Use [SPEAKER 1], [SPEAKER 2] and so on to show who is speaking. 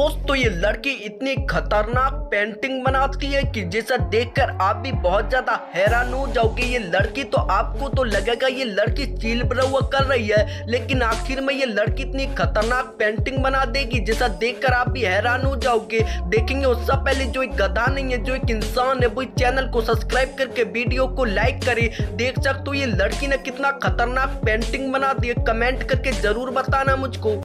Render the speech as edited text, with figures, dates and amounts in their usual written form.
[SPEAKER 1] दोस्तों ये लड़की इतनी खतरनाक पेंटिंग बनाती है कि जिसे देखकर आप भी बहुत ज्यादा हैरान हो जाओगे। ये लड़की तो आपको तो लगेगा ये लड़की चील हुआ कर रही है, लेकिन आखिर में ये लड़की इतनी खतरनाक पेंटिंग बना देगी जिसे देखकर आप भी हैरान हो जाओगे। देखेंगे उससे पहले जो एक गधा नहीं है, जो एक इंसान है, वो चैनल को सब्सक्राइब करके वीडियो को लाइक करे। देख सकते हो ये लड़की ने कितना खतरनाक पेंटिंग बना दी है। कमेंट करके जरूर बताना मुझको।